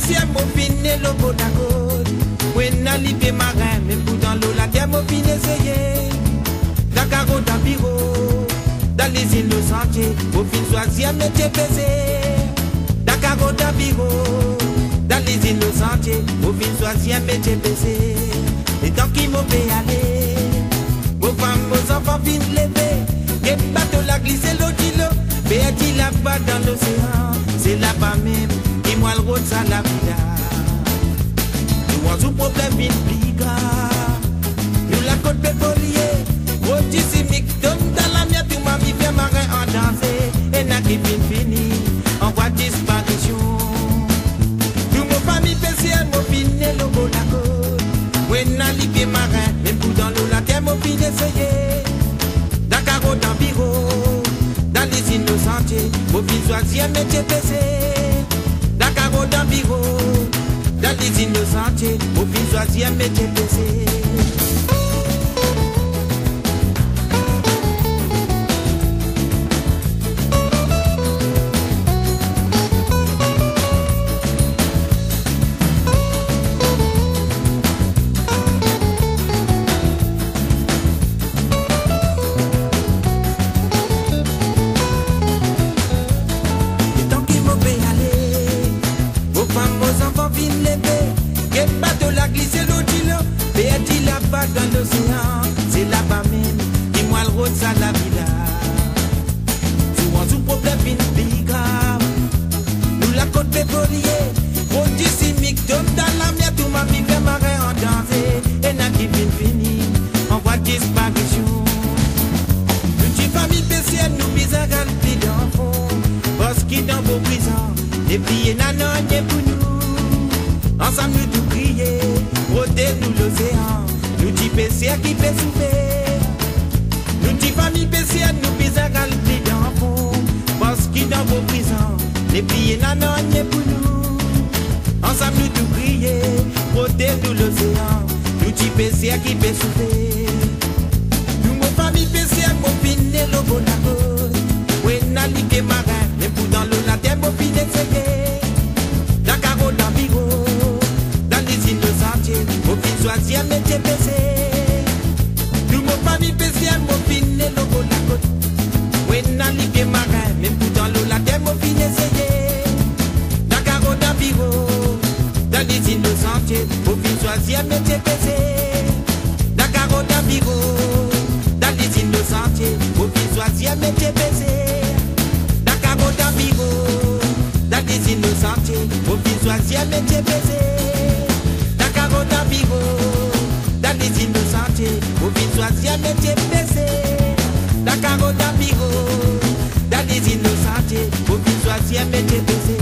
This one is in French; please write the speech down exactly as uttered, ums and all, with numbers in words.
spécial, mon finé, le beau d'accord. When a libé marin, même pour dans l'eau, la terre, mon finé, essayé. Dakar, dans bureau, dans les îles, le sentier, mon fin choisir, métier baisé. Dakar, dans bureau, dans les îles, le sentier, mon fin choisir, métier baisé. Et tant qu'il m'ont fait aller, vos femmes, vos enfants, viennent lever. Et bateau la glissé, l'eau, mais dit là-bas dans l'océan, c'est là-bas même qui moi le rôle ça la vida. Nous avons un problème bien plus grave. Nous la côte pétrolier, rôle chimique, donne dans la mienne, tout m'a mis bien marin en danser. Et n'a qui vient fini, en voie disparition. Nous mon famille spéciale, mon fini le beau la côte. Oui, n'a libé marin, même pour dans l'eau, la terre, mon fini essayé. Dakar dans bureau. Dans les îles sentiers, vos filles choisir métier baissé. Dakar dans bureau, dans les îles sentiers, vos filles choisir métier baissé. Dans l'océan, c'est là-bas même qui moi le rôle ça la vida. Souvent sous problème bien grave. Nous la côte pétrolier, rôle chimique, tombe dans la mer, tout m'a mis fait marin en danser. Et n'a qui vient fini, en voie disparition. Une petite famille spéciale, nous bizarre plus d'enfants. Parce qu'il dans vos prisons, les prier nanan pour nous. Ensemble nous tout crier, rôder nous l'océan. Nous dit P C A qui fait souffrir. Nous dit famille P C A, nous bizarre plus d'enfants. Parce qu'il dans vos prisons, les prier nanan pour nous. Ensemble nous tout crier, protéger nous l'océan. Nous dit P C A qui fait souffrir. Nous mon famille P C A, mon finé le bon accord. Oui, n'a liqué marin, mais pour dans l'eau la terre, mon finé essayé. Dakar dans bureau, dans les îles sentiers, mon fin choisir métier baissé. Nous mon famille spéciale, mon finé le beau la côte. Oui, n'a liqué marin, même pour dans l'eau la terre, mon finé essayé. Dakar dans bureau, dans les îles sentiers, mon fin choisir métier baissé. Dakar dans bureau, dans les îles sentiers, mon fin choisir métier baissé. Dakar dans bureau, dans les îles sentiers, mon fin choisir métier baissé. Dakar dans bureau, dans les îles sentiers, mon fin choisir métier baissé. Dakar dans bureau, dans les îles sentiers, mon fin choisir métier baissé.